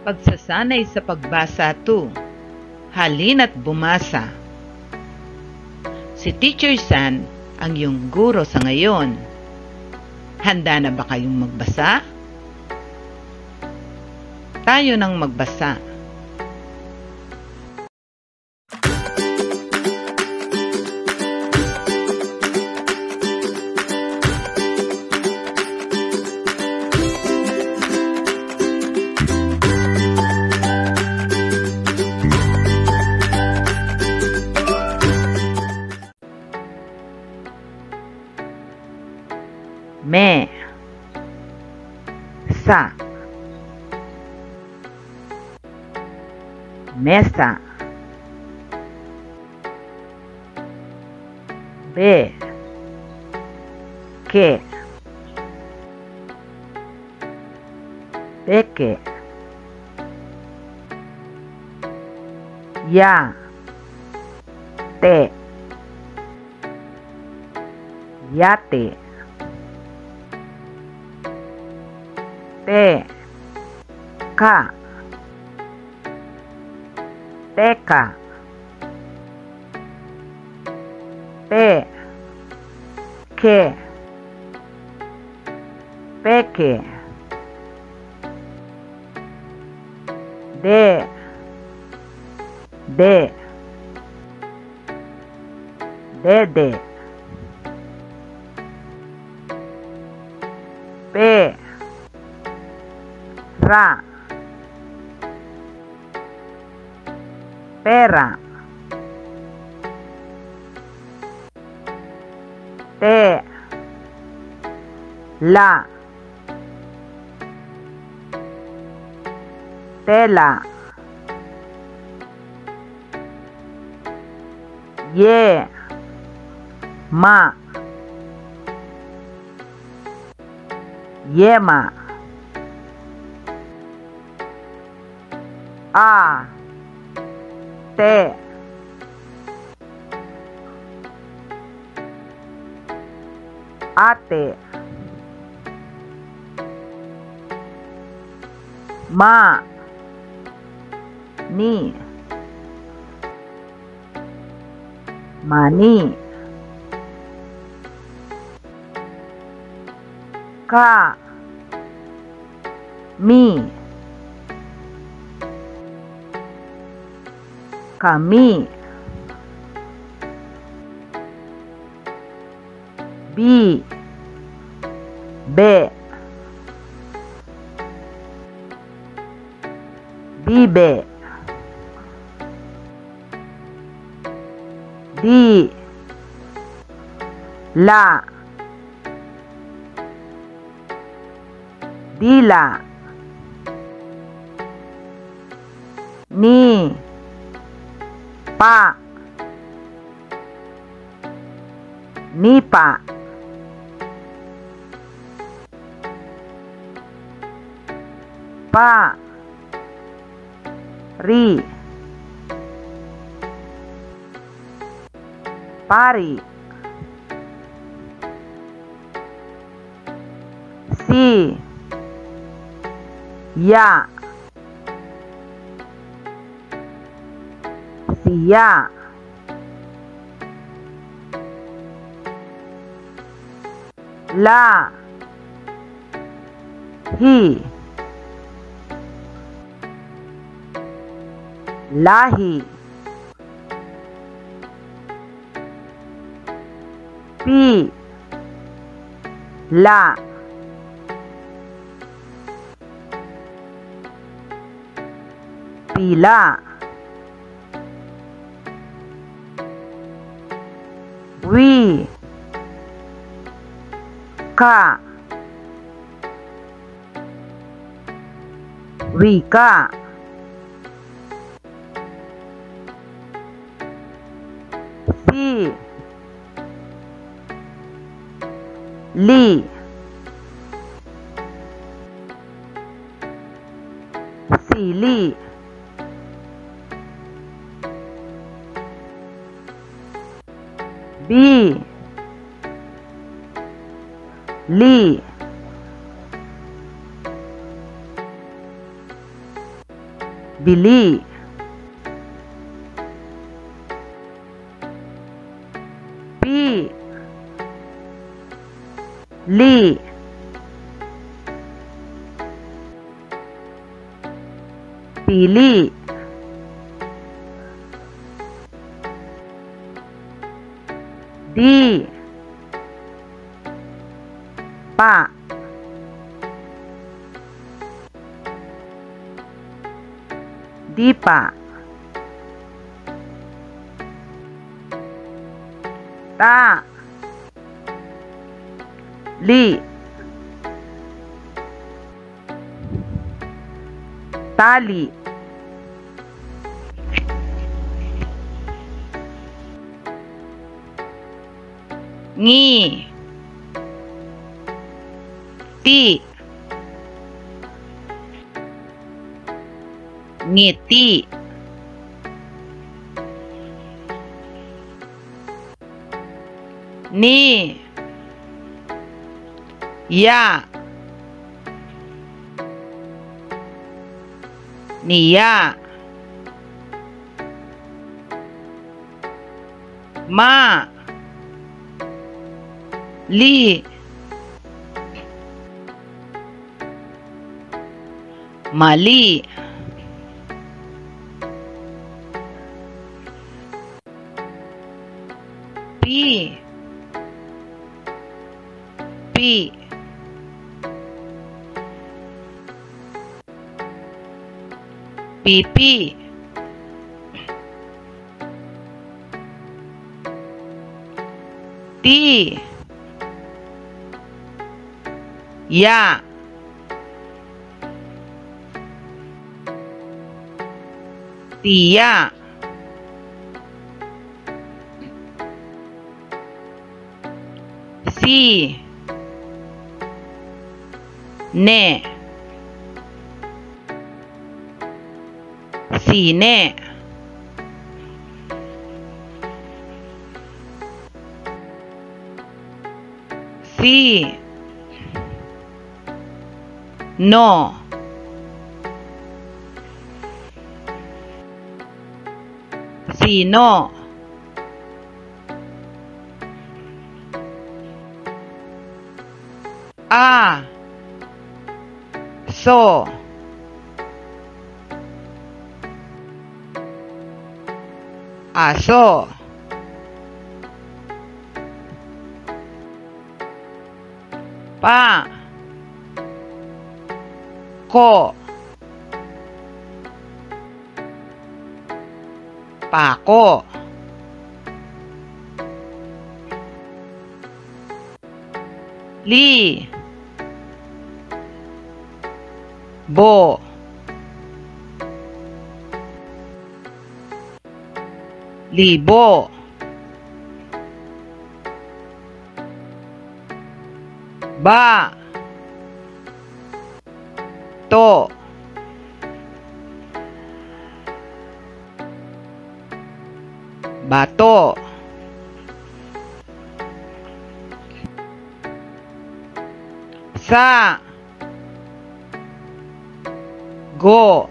Pagsasanay sa pagbasa 2. Halina't bumasa. Si Teacher San ang iyong guro sa ngayon. Handa na ba kayong magbasa? Tayo nang magbasa. Me, sa, mesa, be, que, beke, ya, te, yate, te, ka, teka, pe, ke, peke, de, dede, pe, ra, pera, te, la, tela, ye, ma, yema, a, te, ate, ma, ni, mani, ka, mi, kami, bi, be, bibe, di, la, dila, ni, pa, nipa, pa, ri, pari, si, ya, siya, la, hi, lahi, pi, la, pila, wi, ka, wika, si, li, sili, bi, li, bili, pi, li, pili, di, pa, di pa, ta, li, tali, ngi, ti, ngiti, ni, ya, niya, ma, li, mali, pi, pi, pipi, ti, ya, tiya, si, ne, sine, si, no, sino, a, so, aso, pa, ko, pako, li, bo, libo, ba, to, bato, sa, go,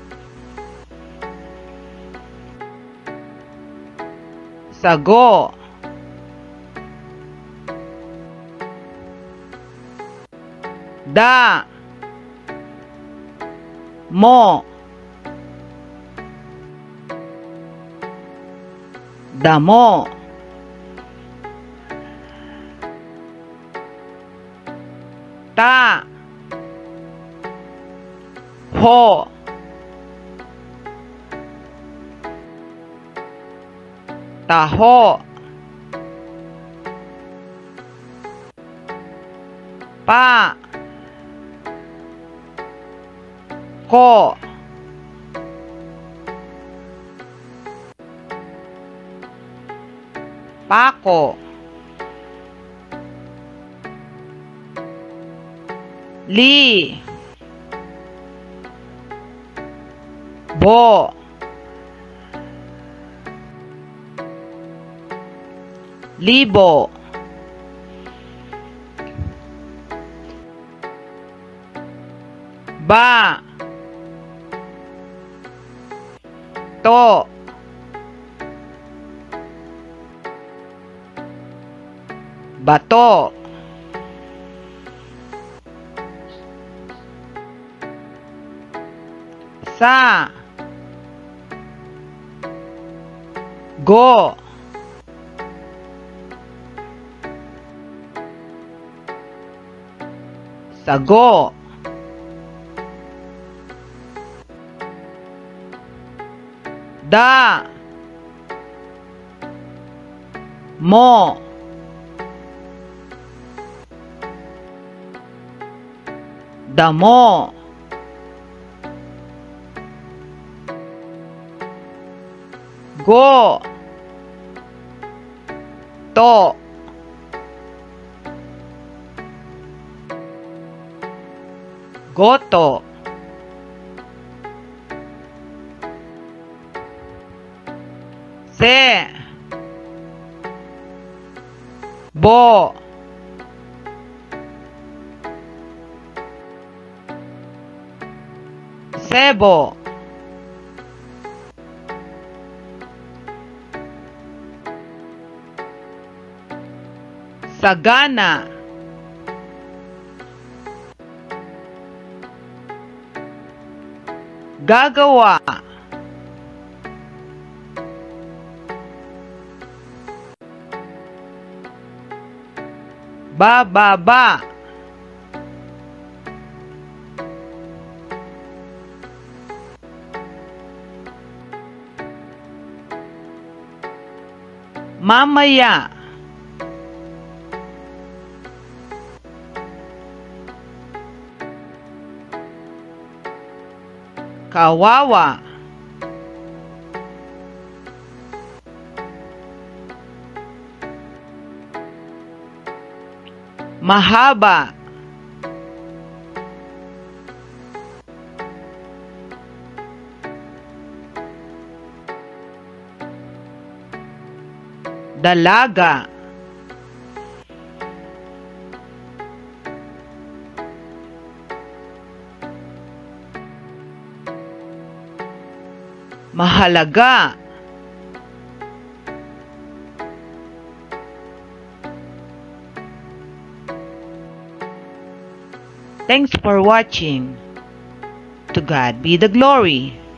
sago, da, mo, damo, ta, ho, taho, pa, ko, pako, li, bo, libo, ba, Bato. Bato. Sa. Go. Sago. Da. Mo. Damo. Go. To. Goto. Se. Bo. Sebo. Sagana. Gagawa. Bababa. Mamaya. Kawawa. Mahaba. Dalaga. Mahalaga. Thanks for watching. To God be the glory.